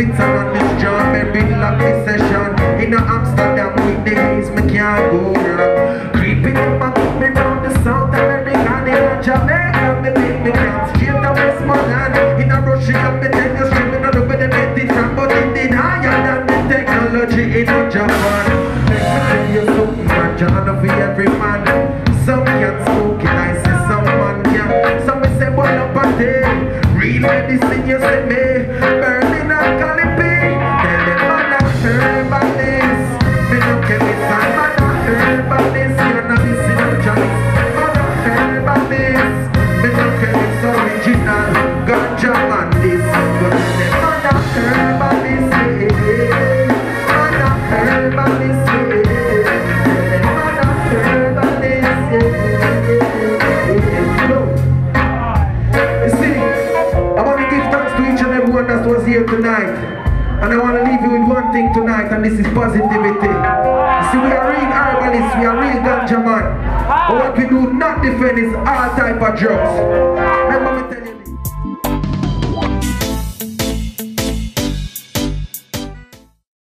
Switzerland on this strawberry lucky session. In Amsterdam with the haze, me can't go wrong. Creeping up and coming down the South America, in Jamaica, me make me come straight to Westmoreland. In Russia, me tell you straight, me not know where they get it from, but it did higher than the technology in Japan. Let me tell you something, man, John, for every man. Some can smoke it, I say some man can. Some me say, what up a day? Real medicine, you say me. Burning and Calipi. Tell them man a herbalist. Me no chemist and man a herbalist. You're not missing no chance. Man a herbalist. Me no chemist original. Ganja man this. But tell them man a herbalist. Man a herbalist. Tell them man a herbalist. That was here tonight, and I want to leave you with one thing tonight, and this is positivity. You see, we are real herbalists, we are real ganja man, but what we do not defend is all type of drugs.